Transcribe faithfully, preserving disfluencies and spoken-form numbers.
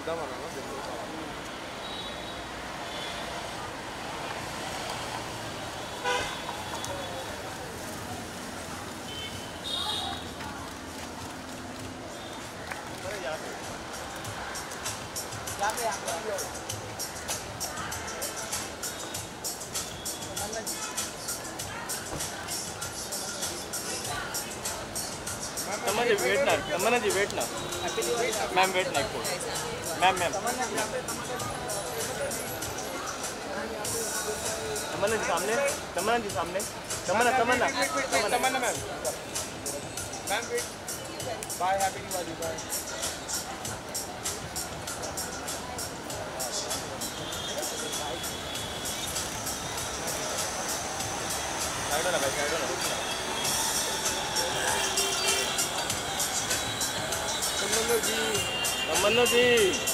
सीधा मारा ना यहाँ पे यहाँ पे तमन्ना जी वेट ना तमन्ना जी वेट ना मैम वेट ना मैम मैम तमन्ना जी सामने तमन्ना जी सामने Tamanna Tamanna Tamanna ma'am ma'am wait bye happy Diwali bye side वाला भाई साइड वाला तमन्ना जी तमन्ना जी